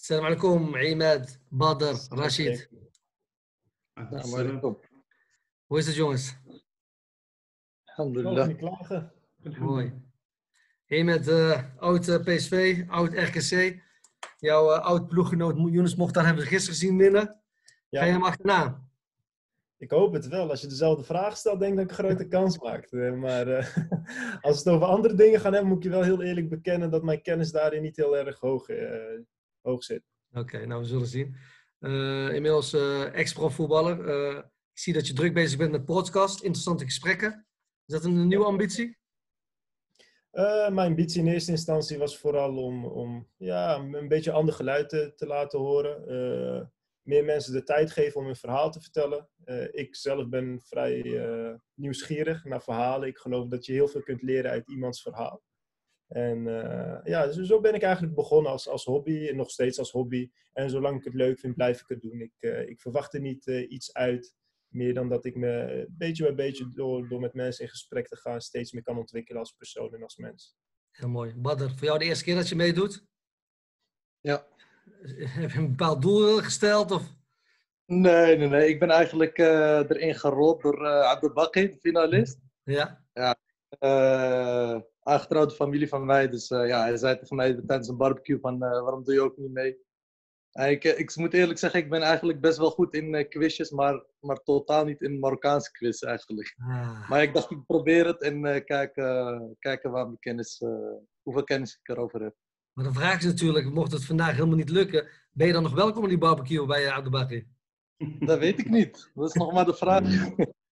السلام عليكم عماد بدر رشيد. السلام عليكم. Hoe is het, jongens? Alhamdulillah. Niet klagen. Mooi. Ahmed, oud PSV, oud RKC. Jouw oud ploeggenoot Younes Mokhtar hebben we gisteren zien winnen. Ja. Ga je hem achterna? Ik hoop het wel. Als je dezelfde vraag stelt, denk ik dat ik een grote kans maak. Maar als het over andere dingen gaat hebben, moet ik je wel heel eerlijk bekennen dat mijn kennis daarin niet heel erg hoog zit. Oké, nou we zullen zien. Inmiddels ex-profvoetballer. Ik zie dat je druk bezig bent met podcast, interessante gesprekken. Is dat een nieuwe ambitie? Mijn ambitie in eerste instantie was vooral om een beetje ander geluid te laten horen. Meer mensen de tijd geven om hun verhaal te vertellen. Ik zelf ben vrij nieuwsgierig naar verhalen. Ik geloof dat je heel veel kunt leren uit iemands verhaal. En dus zo ben ik eigenlijk begonnen als hobby en nog steeds als hobby. En zolang ik het leuk vind, blijf ik het doen. Ik verwacht er niet iets uit. Meer dan dat ik me beetje bij beetje door met mensen in gesprek te gaan steeds meer kan ontwikkelen als persoon en als mens. Heel mooi. Badr, voor jou de eerste keer dat je meedoet? Ja. Heb je een bepaald doel gesteld? Of? Nee. Ik ben eigenlijk erin gerold door Abdelbaki, de finalist. Ja. Aangetrouwde familie van mij. Dus hij zei tegen mij tijdens een barbecue van waarom doe je ook niet mee? Ik moet eerlijk zeggen, ik ben eigenlijk best wel goed in quizjes, maar totaal niet in Marokkaanse quiz eigenlijk. Maar ik dacht, ik probeer het en kijken waar mijn hoeveel kennis ik erover heb. Maar de vraag is natuurlijk, mocht het vandaag helemaal niet lukken, ben je dan nog welkom in die barbecue bij Abdelbaki? Dat weet ik niet. Dat is nog maar de vraag.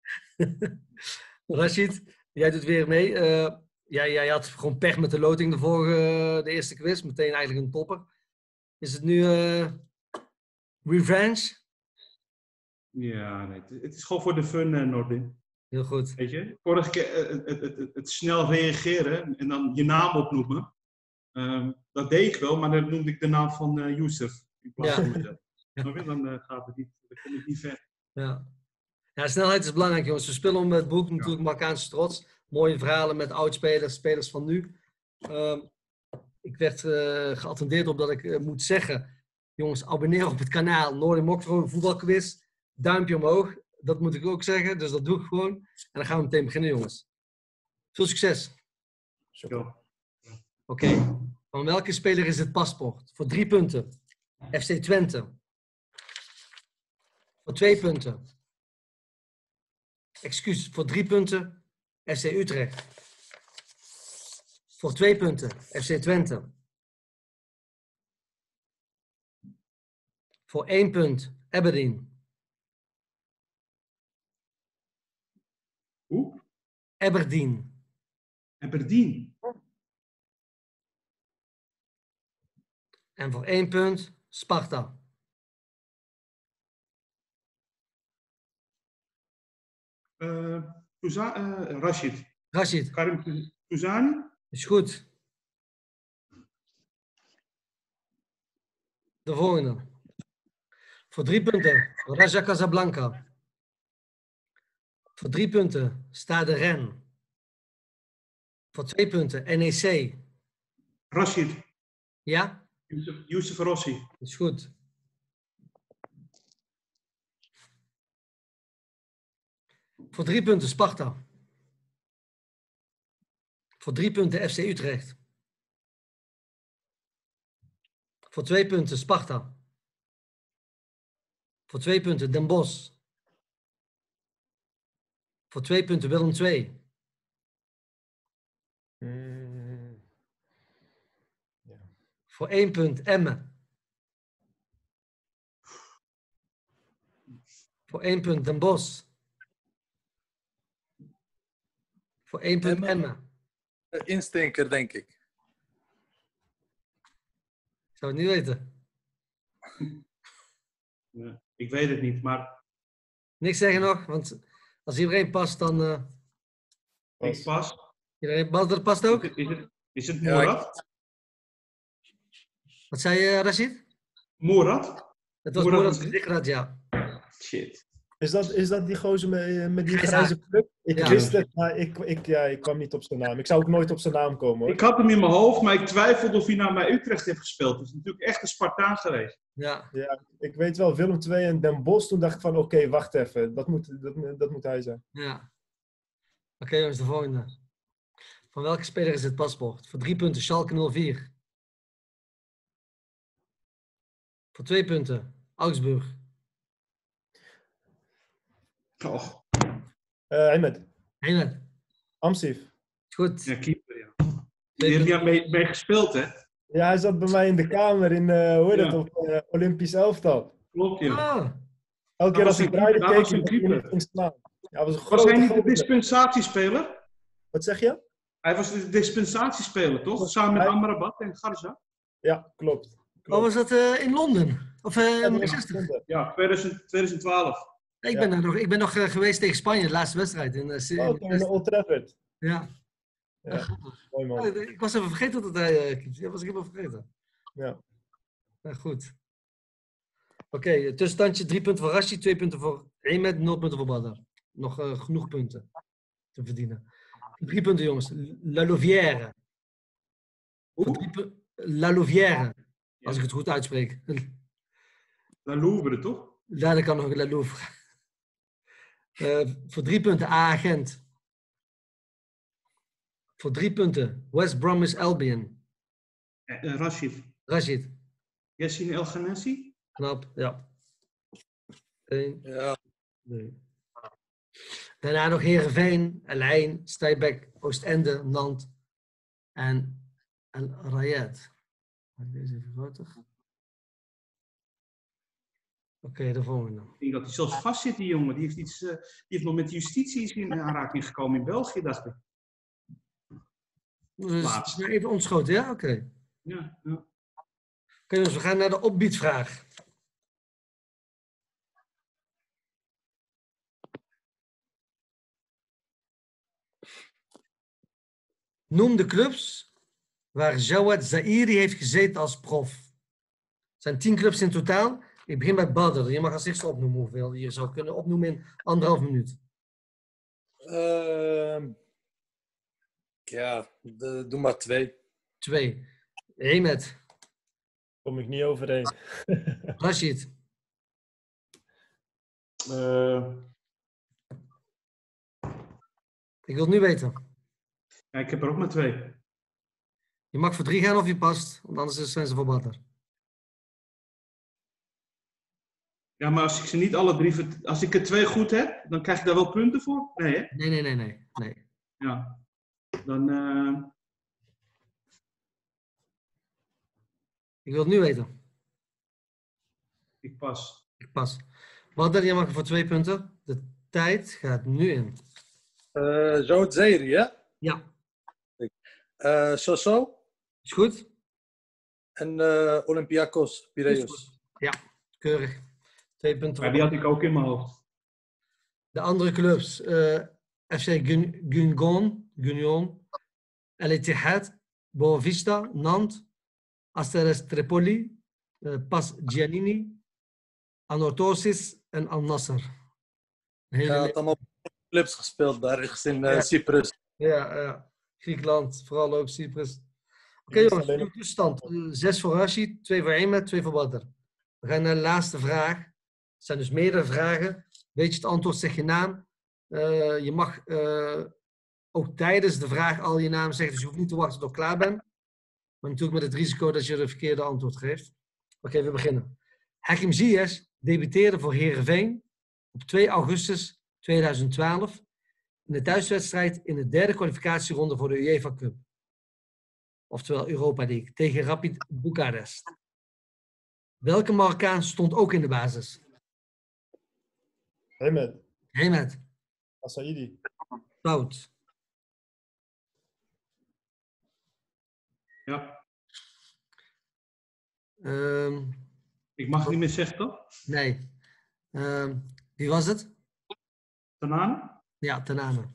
Rashid, jij doet weer mee. Jij had gewoon pech met de loting de eerste quiz. Meteen eigenlijk een topper. Is het nu revenge? Ja, nee. Het is gewoon voor de fun, Nordin. Heel goed. Weet je, vorige keer het snel reageren en dan je naam opnoemen. Dat deed ik wel, maar dan noemde ik de naam van Youssef in plaats van mezelf. Dan gaat het niet, dan kom ik niet ver. Ja, snelheid is belangrijk, jongens. We spelen om het boek natuurlijk Marokkaanse trots. Mooie verhalen met oudspelers, spelers van nu. Ik werd geattendeerd op dat ik moet zeggen, jongens, abonneer op het kanaal Nordin Mokhtar voetbalquiz. Duimpje omhoog. Dat moet ik ook zeggen, dus dat doe ik gewoon. En dan gaan we meteen beginnen, jongens. Veel succes. Oké. Van welke speler is het paspoort? Voor 3 punten. FC Twente. Voor 2 punten. Excuus, voor 3 punten. FC Utrecht. Voor 2 punten. FC Twente. Voor 1 punt. Aberdeen. Hoe? Aberdeen. Aberdeen. En voor 1 punt. Sparta. Rashid. Rashid. Karim Touzani. Is goed. De volgende. Voor 3 punten. Raja Casablanca. Voor 3 punten. Stade Rennes. Voor 2 punten. NEC. Rashid. Ja? Youssef Rossi. Is goed. Voor 3 punten Sparta. Voor 3 punten FC Utrecht. Voor 2 punten Sparta. Voor 2 punten Den Bosch. Voor 2 punten Willem II. Voor 1 punt Emmen. Voor 1 punt Den Bosch. Voor 1 punt Emmen. Instinker, denk ik. Ik zou het niet weten. Ja, ik weet het niet, maar... Niks zeggen nog, want als iedereen past, dan... Ik pas. Iedereen, Badr past ook? Is het Mourad? Wat zei je, Rashid? Mourad? Het was Mourad Zikrad, ja. Shit. Is dat die gozer met die Grijs grijze pluk? Ik Ja. wist het, maar ik kwam niet op zijn naam. Ik zou ook nooit op zijn naam komen, hoor. Ik had hem in mijn hoofd, maar ik twijfelde of hij nou bij Utrecht heeft gespeeld. Het is natuurlijk echt een Spartaan geweest. Ja. Ja, ik weet wel, Willem II en Den Bosch. Toen dacht ik van, oké, wacht even. Dat moet hij zijn. Ja. Oké, jongens, de volgende. Van welke speler is het paspoort? Voor 3 punten, Schalke 04. Voor 2 punten, Augsburg. Oh, Ahmed, Hemet. Amsif. Is goed. ja, keeper, ja. 2 Die heeft punten. mee gespeeld, hè? Ja, hij zat bij mij in de kamer in, hoe heet Ja. het, op Olympisch elftal. Klopt, ja. Ah, Elke keer was als ik een draaide, keeper, keek dat was ik een dat hij keeper. niet ging slaan. Ja, was een Was hij grote niet de gozer. dispensatiespeler? Wat zeg je? Hij was de dispensatiespeler, toch? Samen met Amrabat en Garza? Ja, klopt. wat was dat in Londen? Of Ja, dat was Manchester? zonde. Ja, 2012. Ik ben nog geweest tegen Spanje, de laatste wedstrijd. In Oh, toen in de Old Trafford. ja. Ja, mooi man. Ik was even vergeten dat hij keept. Dat was ik helemaal vergeten. Ja. Ja, goed. Oké, tussenstandje 3 punten voor Rashi, 2 punten voor Ahmed, 0 punten voor Badr. Nog genoeg punten te verdienen. 3 punten, jongens. La Louvière. La Louvière, als ik het goed uitspreek. La Louvre, toch? Ja, dat kan nog La Louvre. Voor 3 punten, A-agent. Voor 3 punten, West Bromwich Albion. Rashid. Rashid, Yassine El Ghanassi? knap, ja. 1, Ja, 2. Daarna nog Heerenveen, Lijn, Stijbek, Oostende, Nant en El Rayed. Deze even groter. Oké, de volgende. Ik denk dat hij zelfs vast zit, die jongen. Die heeft nog met justitie in aanraking gekomen in België, dacht ik. Dus Laatst. even ontschoten, ja? Oké. Ja, ja. Oké, dus we gaan naar de opbietvraag. Noem de clubs waar Jawad Zaïri heeft gezeten als prof. Het zijn 10 clubs in totaal. Ik begin bij Badr. Je mag als eerste opnoemen hoeveel je zou kunnen opnoemen in 1,5 minuut. ja doe maar 2. 2. Hemet. Kom ik niet overheen. Rashid. Ik wil het nu weten. Ja, ik heb er ook maar 2. Je mag voor 3 gaan of je past, want anders zijn ze voor Badr. Ja, maar als ik ze niet alle 3... Als ik er 2 goed heb, dan krijg ik daar wel punten voor? Nee, hè? Nee. Ja. Dan... Ik wil het nu weten. ik pas. Ik pas. Badr, je mag voor 2 punten. De tijd gaat nu in. Jawad Zaïri, hè? Ja, Soso is goed? en Olympiakos Is Piraeus. goed. Ja, keurig. 2 punten. Ja, die had ik ook in mijn hoofd. De andere clubs. FC Guignon, El Ittihad, Boavista, Nantes, Asteres Tripoli, Pas Giannini, Anorthosis en Al Nassr. Ja, had allemaal clubs gespeeld daar ergens in Ja. Cyprus. Ja. Griekenland, vooral ook Cyprus. Oké, Ja, jongens, alleen- nieuwe tussenstand. 6 voor Rashid, 2 voor Ahmed, 2 voor Badr. We gaan naar de laatste vraag. Het zijn dus meerdere vragen. Weet je het antwoord, zeg je naam. Je mag ook tijdens de vraag al je naam zeggen, dus je hoeft niet te wachten tot ik klaar ben. Maar natuurlijk met het risico dat je de verkeerde antwoord geeft. Oké, we beginnen. Hakim Ziyech debuteerde voor Heerenveen op 2 augustus 2012 in de thuiswedstrijd in de derde kwalificatieronde voor de UEFA Cup. Oftewel Europa League, tegen Rapid Boekarest. Welke Marokkaan stond ook in de basis? Ahmed, Hemet, Asaidi. fout. Ja. Ik mag het niet meer zeggen, toch? Nee. Wie was het? Tanane? Ja, Tanane.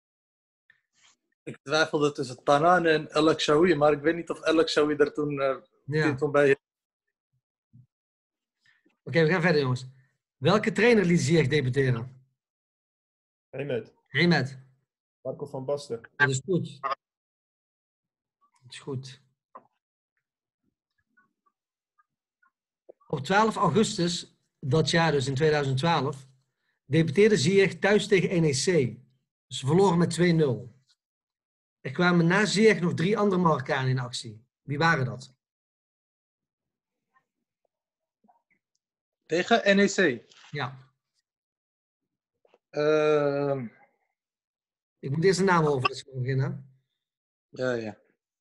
Ik twijfelde tussen Tanane en El Akshawi, maar ik weet niet of El Akshawi er toen, Ja. toen bij. Oké, we gaan verder, jongens. Welke trainer liet Ziyech debuteren? Hemet. Hemet. Marco van Basten. Dat is goed. Dat is goed. Op 12 augustus dat jaar, dus in 2012, debuteerde Ziyech thuis tegen NEC. Ze verloren met 2-0. Er kwamen na Ziyech nog 3 andere Marokkanen in actie. Wie waren dat? Tegen NEC. Ja. Ehm, Ik moet eerst de naam over dus beginnen. ja.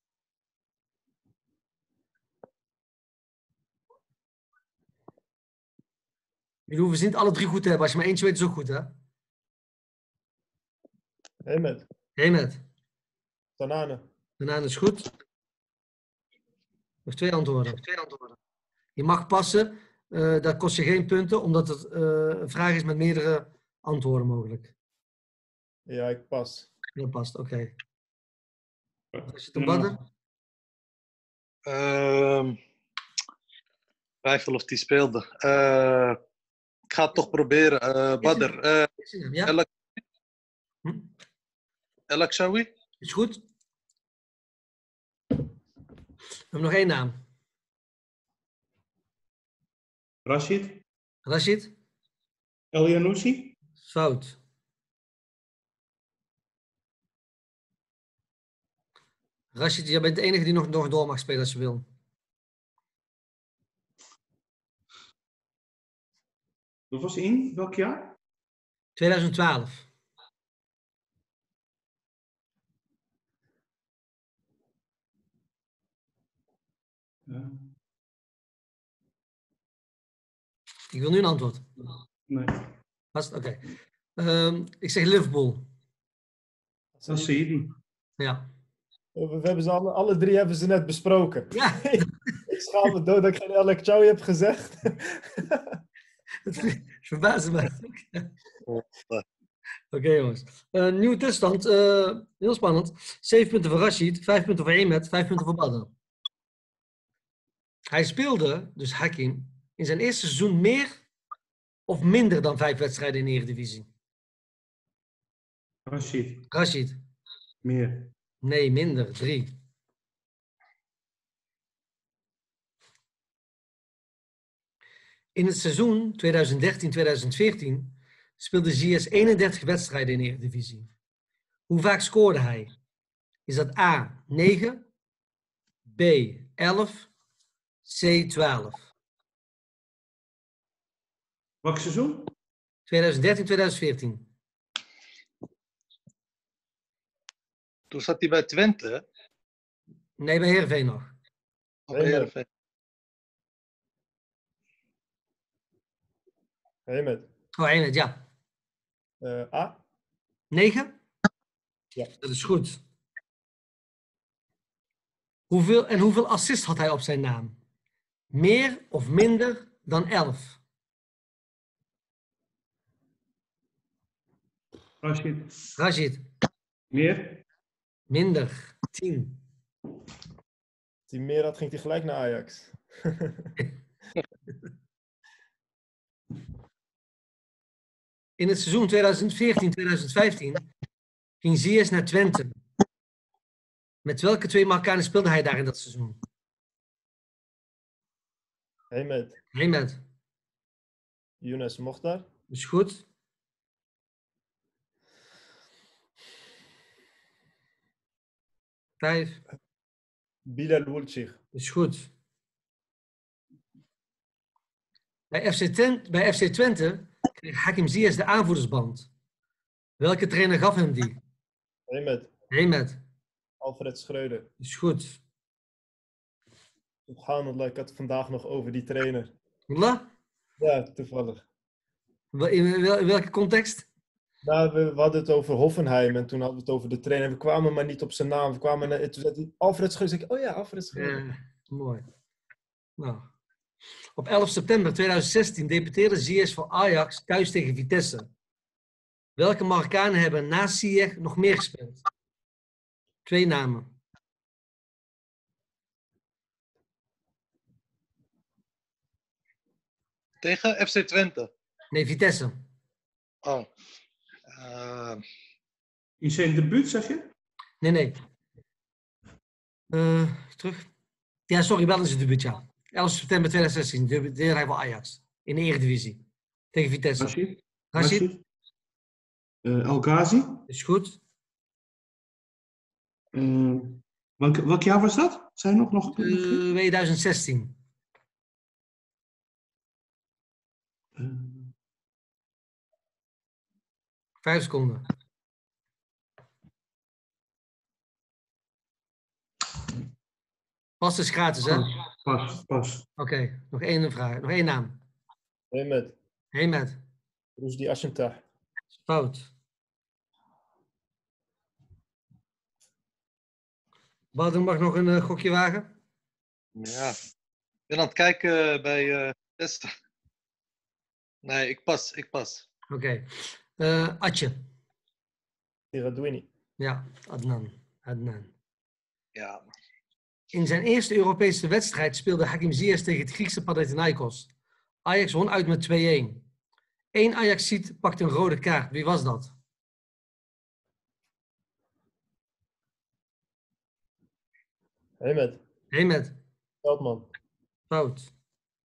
Jullie hoeven ze niet alle 3 goed te hebben. Als je maar eentje weet, is ook goed, hè? Hemet. Hemet. Tanane. Banaan is goed. Nog 2 antwoorden. Je mag passen. Dat kost je geen punten, omdat het een vraag is met meerdere antwoorden mogelijk. Ja, ik pas. Dat past, oké. Is het een badder? Twijfel of die speelde. Ik ga het toch proberen. Badr. Ja? El Akshawi? Is goed. We hebben nog 1 naam. Rashid? Rashid? El Yanoussi? Fout. Rashid, jij bent de enige die nog door mag spelen als je wil. Dat was in welk jaar? 2012. Ja. Ik wil nu een antwoord. Nee. Past? Oké. Ik zeg Liverpool. Dat is Saidi. Ja. We hebben ze alle 3 hebben ze net besproken. Ja. Ik schaam me dood dat ik geen El Akshawi heb gezegd. Dat verbaasde me. Oké, jongens. Nieuwe tussenstand. Heel spannend. 7 punten voor Rashid, 5 punten voor Hemet, 5 punten voor Badr. Hij speelde, dus Hakim, in zijn eerste seizoen meer of minder dan 5 wedstrijden in de Eredivisie? Rashid. Rashid. Meer. Nee, minder. 3. In het seizoen 2013-2014 speelde Ziyech 31 wedstrijden in de Eredivisie. Hoe vaak scoorde hij? Is dat A, 9, B, 11, C, 12? Welk seizoen? 2013-2014. Toen zat hij bij Twente. Hè? Nee, bij Heerenveen nog. Of Heerenveen. Hemet. Oh, Hemet, ja. A? 9? Ja. Dat is goed. Hoeveel assists had hij op zijn naam? Meer of minder dan 11? Rashid. Rashid. Meer? Minder. 10. Als hij meer had, ging hij gelijk naar Ajax. In het seizoen 2014-2015 ging Ziyech naar Twente. Met welke 2 Marokkanen speelde hij daar in dat seizoen? Hemet. Hemet. Younes Mokhtar. Is goed. Vijf. Bilal Wulcich. Is goed. Bij FC Twente kreeg Hakim Ziyech de aanvoerdersband. Welke trainer gaf hem die? Hemet. Hemet. Alfred Schreuder. Is goed. Subhanallah, ik had het vandaag nog over die trainer. Wallah? Ja, toevallig. In welke context? Nou, we hadden het over Hoffenheim en toen hadden we het over de trainer. We kwamen maar niet op zijn naam. Toen zei hij Alfred Schreuder. Zei ik, oh ja, Alfred Schreuder. Mooi. Nou. Op 11 september 2016 debuteerde Ziyech voor Ajax thuis tegen Vitesse. Welke Marokkanen hebben naast Ziyech nog meer gespeeld? 2 namen. Tegen FC Twente. Nee, Vitesse. Oh. In zijn debuut, zeg je? Nee. Terug. Ja, sorry, wel in zijn debuut, ja. 11 september 2016, debuteerde hij voor Ajax. In de Eredivisie. Tegen Vitesse. Rashid? Rashid, El Ghazi? is goed. Welk jaar was dat? Zijn nog? 2016. Eh, 5 seconden. Pas is gratis, hè? Pas. Oké, nog één vraag. Nog één naam. Hemet. Hemet. Rushdie Ashentah. Fout. Badr mag nog een gokje wagen. Ja. Ik ben aan het kijken bij testen. Nee, ik pas. Oké. Atje. Tiradouini. Ja, Adnan. Ja. In zijn eerste Europese wedstrijd speelde Hakim Ziyech tegen het Griekse Panathinaikos. Ajax won uit met 2-1. Eén Ajaxiet pakte een rode kaart. Wie was dat? Hemet. Veldman. Fout.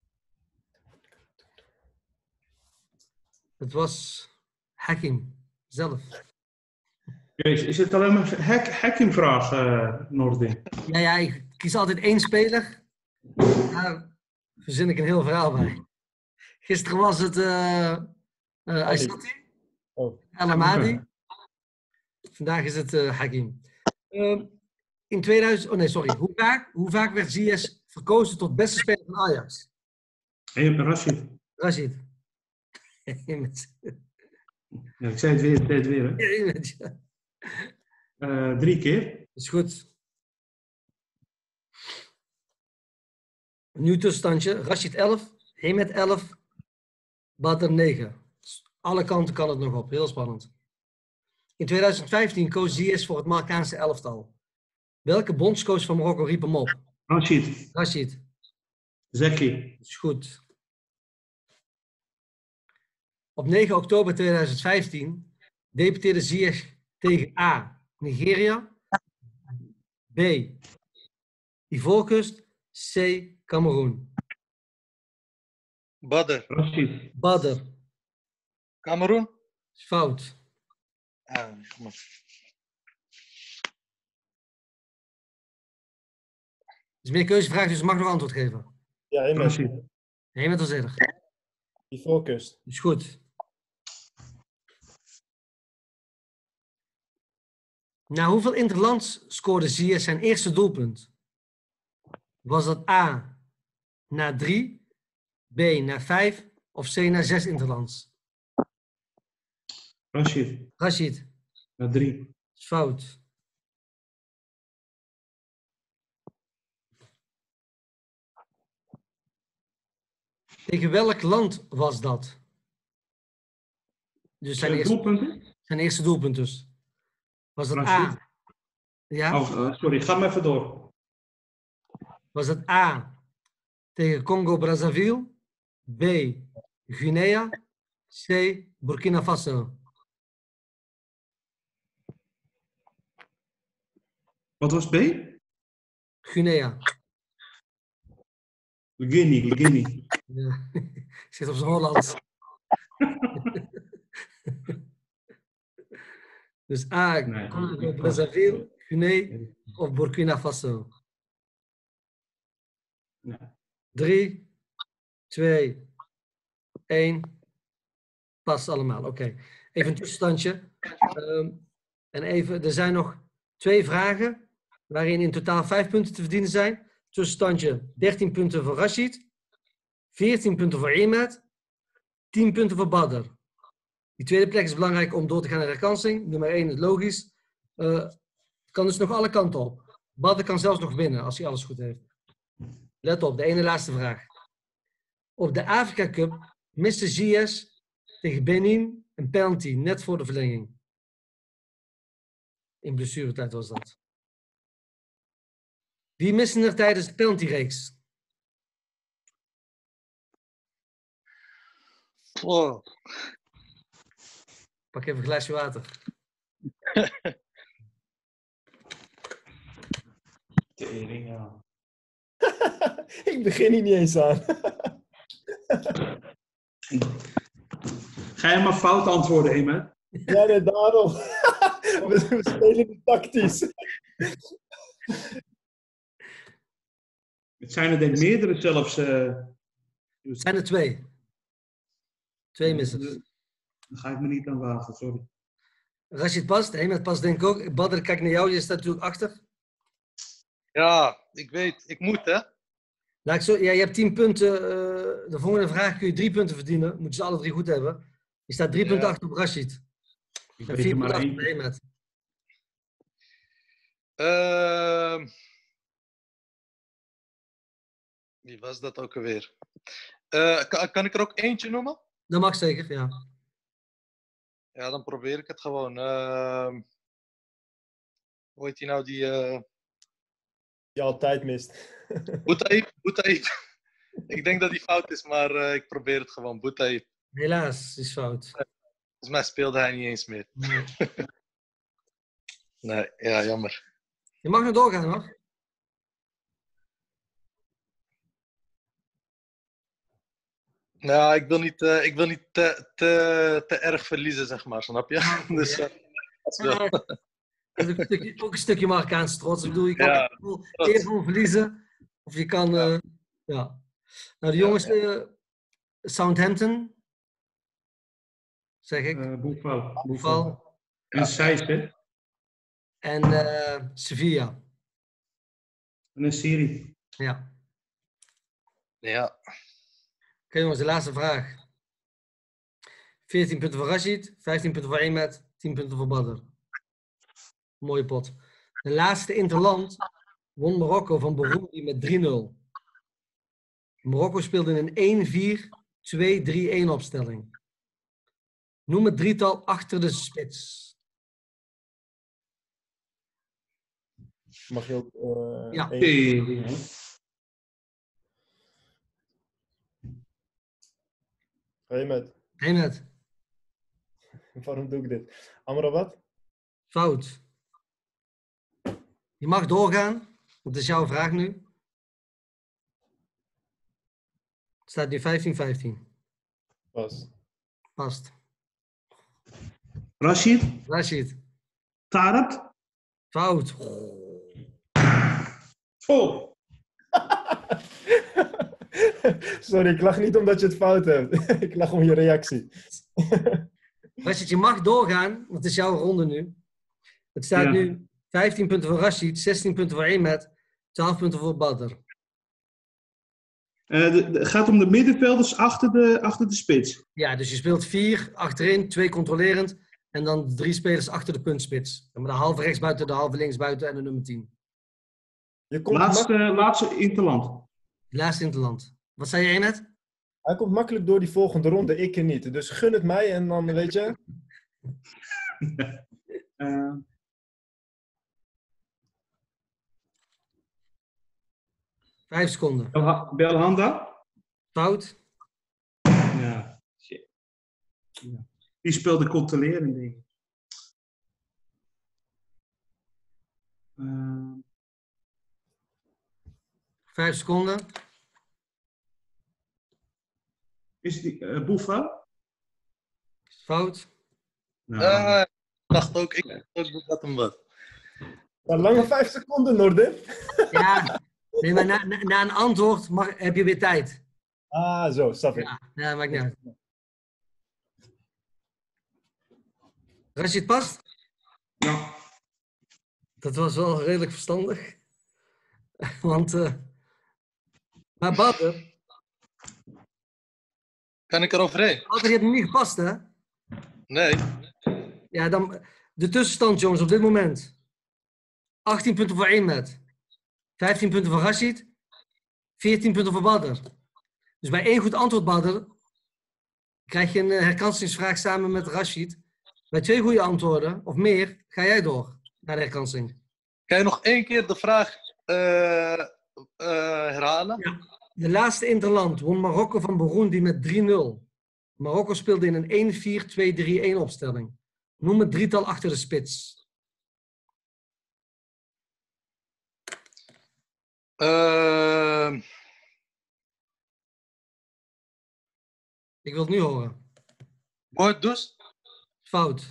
Het was Hakim zelf. Is het alleen maar hacking-vraag, Noordin? Ja, ik kies altijd één speler. Daar verzin ik een heel verhaal bij. Gisteren was het Aysati. El Amadi. Vandaag is het Hakim. In 2000... Oh nee, sorry. Hoe vaak werd Ziyech verkozen tot beste speler van Ajax? Rashid. Ja, ik zei het weer. Hè? 3 keer. Is goed. Een nieuw tussenstandje. Rashid 11, Hemet 11, Badr 9. Alle kanten kan het nog op. Heel spannend. In 2015 koos Ziyech voor het Marokkaanse elftal. Welke bondscoach van Marokko riep hem op? Rashid. Zeki. Is goed. Op 9 oktober 2015 debuteerde Ziyech tegen A. Nigeria, B. Ivoorkust, C. Cameroen. Badr. Cameroen? Is fout. Kom op. Het is meer keuzevraag, dus je mag nog antwoord geven. Ja, Hemet. Hemet was eerder. Ivoorkust. Is goed. Na hoeveel interlands scoorde Ziyech zijn eerste doelpunt? Was dat A, na 3, B, na 5 of C, na 6 interlands? Rashid. Na 3. Is fout. Tegen welk land was dat? Dus zijn eerste doelpunt dus. Was dat Rashid? A? Ja? Sorry, ga maar even door. Was het A tegen Congo-Brazzaville, B Guinea, C Burkina Faso? Wat was B? Guinea. Guinea. Ja. Zit op zijn Hollands. Dus A, Congo-Brazzaville, Guinea of Burkina Faso? 3, 2, 1. Pas allemaal, oké. Even een tussenstandje. En even, er zijn nog 2 vragen waarin in totaal 5 punten te verdienen zijn. Tussenstandje 13 punten voor Rashid, 14 punten voor Hemet, 10 punten voor Badr. Die tweede plek is belangrijk om door te gaan naar de herkansing. Nummer 1 is logisch. Het kan dus nog alle kanten op. Badr kan zelfs nog winnen als hij alles goed heeft. Let op, de ene laatste vraag. Op de Afrika Cup miste Ziyech tegen Benin een penalty net voor de verlenging. In blessuretijd was dat. Wie miste er tijdens de penaltyreeks? Oh. Pak even een glaasje water. Tering, ja. Ik begin hier niet eens aan. Ga je maar fout antwoorden, Emet? Ja, nee, daarom. We spelen het tactisch. Het zijn er denk ik meerdere zelfs. Het zijn er 2. 2 missers. Daar ga ik me niet aan wagen, sorry. Rashid past, Hemet past denk ik ook. Badr, kijk naar jou, je staat natuurlijk achter. Ja, ik weet. Ik moet, hè? Laat ik zo, ja, je hebt 10 punten. De volgende vraag kun je 3 punten verdienen. Moeten ze alle 3 goed hebben. Je staat 3 punten achter op Rashid. Ik En weet 4 er maar punten achter op één. Hemet. Wie was dat ook alweer? Kan ik er ook eentje noemen? Dat mag zeker, ja. Ja, dan probeer ik het gewoon. Hoe heet die nou? Die Je altijd mist. Boutaïb. Ik denk dat die fout is, maar ik probeer het gewoon. Boutaïb. Helaas, is fout. Volgens mij speelde hij niet eens meer. Nee. Nee, ja, jammer. Je mag nog doorgaan, hoor. Nou, ik wil niet te erg verliezen, zeg maar, snap je? Dus dat is wel. Dat is ook een stukje Marokkaanse trots. Ik bedoel, je kan Ja, eervol verliezen. Of je kan... ja. Nou, de jongens... Southampton. Zeg ik. Boeval. En Seis, hè? En Sevilla. En een serie. Ja. Ja. Oké, jongens, de laatste vraag. 14 punten voor Rashid, 15 punten voor Emet, 10 punten voor Badr. Mooie pot. De laatste interland won Marokko van Burundi met 3-0. Marokko speelde in een 1-4-2-3-1 opstelling. Noem het drietal achter de spits. Mag je ook... Ja. Tering, hè? Emet, Emet, waarom doe ik dit? Amrabat? fout. Je mag doorgaan. Dat is jouw vraag nu. Het staat nu 15-15. Pas. Past. Rashid? Rashid. Tarat? Fout. Oh. Sorry, ik lach niet omdat je het fout hebt. Ik lach om je reactie. Rashid, je mag doorgaan, want het is jouw ronde nu. Het staat nu 15 punten voor Rashid, 16 punten voor Emet, 12 punten voor Badr. Het gaat om de middenvelders achter de spits. Ja, dus je speelt 4 achterin, 2 controlerend en dan 3 spelers achter de puntspits. De halve rechtsbuiten, de halve linksbuiten en de nummer 10. Je komt Laatste interland. Laatste in het land. Wat zei je, Emet? Hij komt makkelijk door die volgende ronde, ik niet. Dus gun het mij en dan, weet je... 5 seconden. Belhanda? Fout. Ja, shit. Ja. Die speelde controleren, denk ik. 5 seconden. Is die Boefa? Fout. Nou, Ik dacht ook dat hem was. Ja, lange 5 seconden, Nordin. Ja, nee, maar na een antwoord heb je weer tijd. Ah, zo, snap ik. Ja, maakt niet uit. Rashid past? ja. Dat was wel redelijk verstandig. Want, maar Badr, Kan ik er overheen? Badr, je hebt hem niet gepast, hè? Nee. Ja, dan de tussenstand, jongens, op dit moment. 18 punten voor Emet. 15 punten voor Rashid. 14 punten voor Badr. Dus bij 1 goed antwoord, Badr, krijg je een herkansingsvraag samen met Rashid. Bij 2 goede antwoorden, of meer, ga jij door naar de herkansing. Kan je nog 1 keer de vraag herhalen? Ja. De laatste interland won Marokko van Burundi met 3-0. Marokko speelde in een 1-4-2-3-1 opstelling. Noem het drietal achter de spits. Ik wil het nu horen. Mooi, dus? Fout.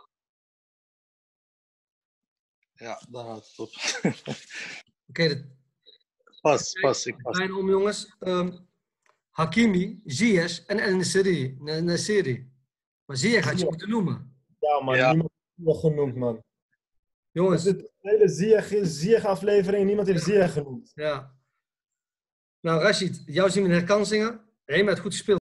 Ja, dan houdt het op. Oké, Pas. Ik pas. bijna om, jongens. Hakimi, Ziyech en El Nesiri. Maar Ziyech had je moeten noemen. Ja, man. Ja. Niemand heeft Ziyech genoemd, man. Dat Jongens, is de hele Ziyech-aflevering. Niemand heeft Ziyech genoemd. ja. Nou, Rashid, jou zien we in herkansingen. Rema heeft goed gespeeld.